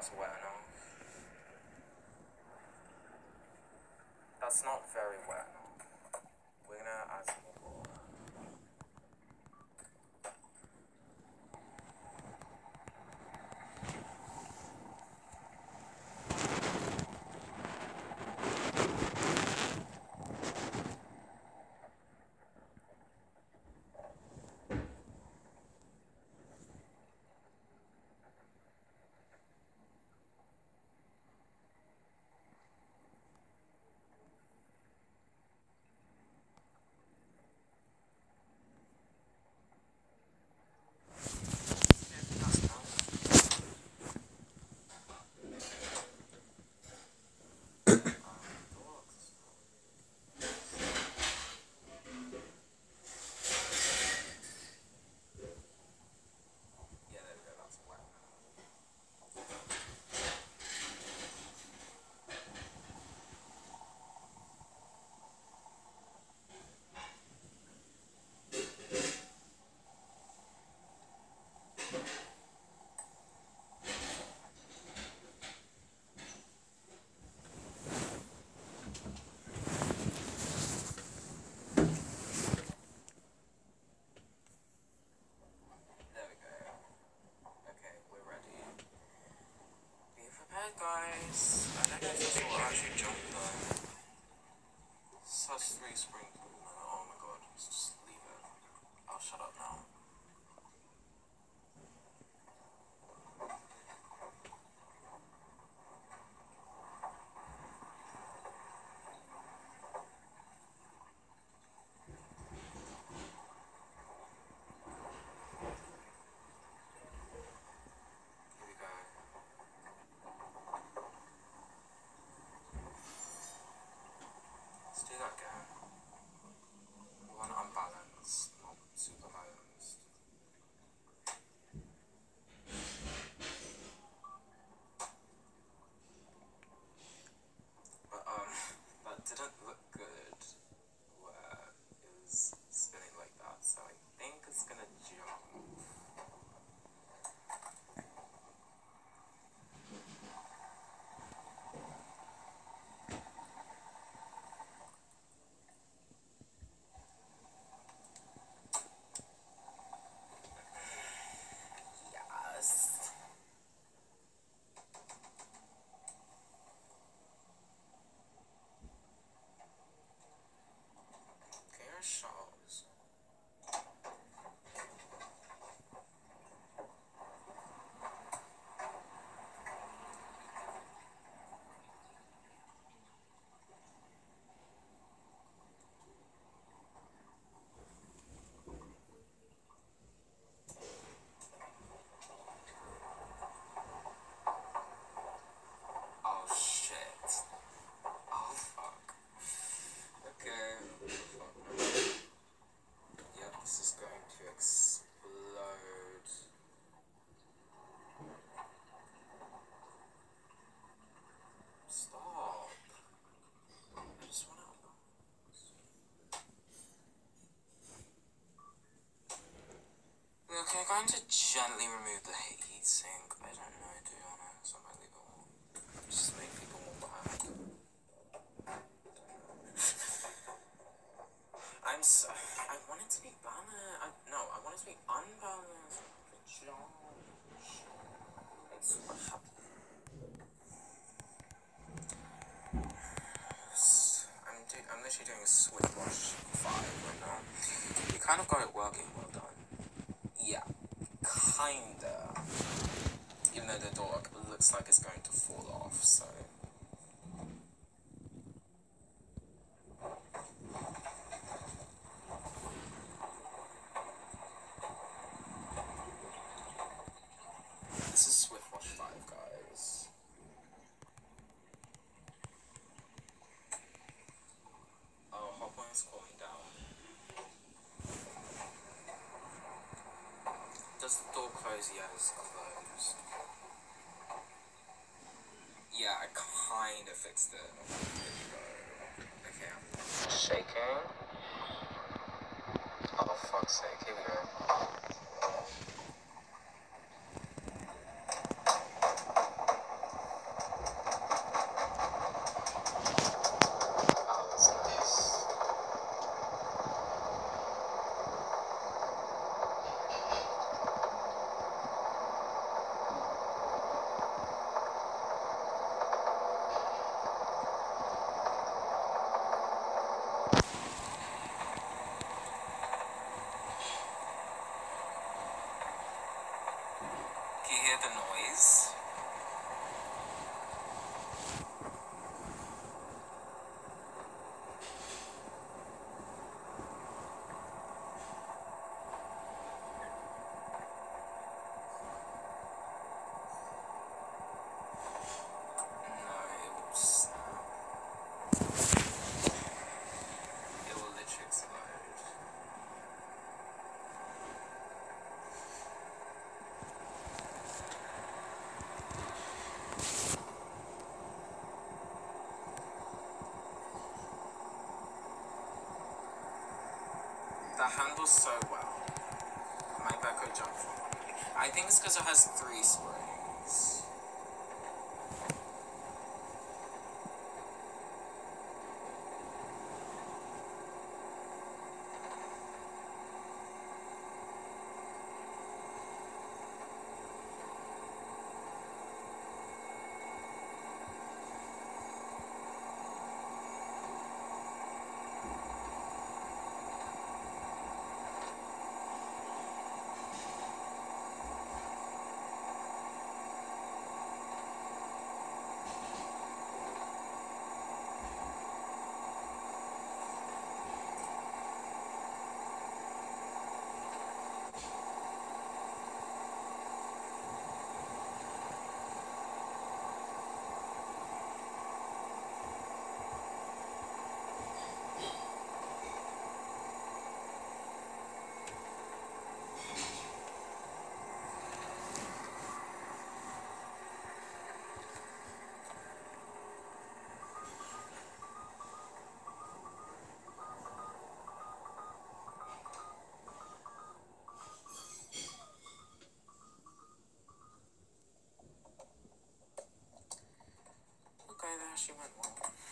that's wet enough. That's not very wet enough. We're gonna add some more water. Guys, I don't know if this will actually jump though. Such 3 sprinkles, oh my god, just leave it. I'll shut up now. Do that again. We want unbalanced, not super balanced. But that didn't look good where it was spinning like that, so I think it's gonna jump. Shows. Oh shit. Oh fuck. Okay. Yep, this is going to explode. Stop. I just want to... Okay, I'm going to gently remove the heat sink. I don't know, to be honest. I might leave it on. Just make people more bad. I want it to be balanced. No, I want it to be unbalanced. It's what happened. I'm literally doing a Swift Bosch 5 right now. You kind of got it working, well done. Yeah, kinda. Even though the door looks like it's going to fall off, so... This is Swift Watch 5, guys. Oh, Hotpoint's calling down. Does the door close? Yeah, it's closed. Yeah, I kind of fixed it. There we go. Okay, I'm shaking. Oh, fuck's sake, here we go. That handles so well. My back could jump forward. I think it's because it has 3 springs. Okay, there she went one.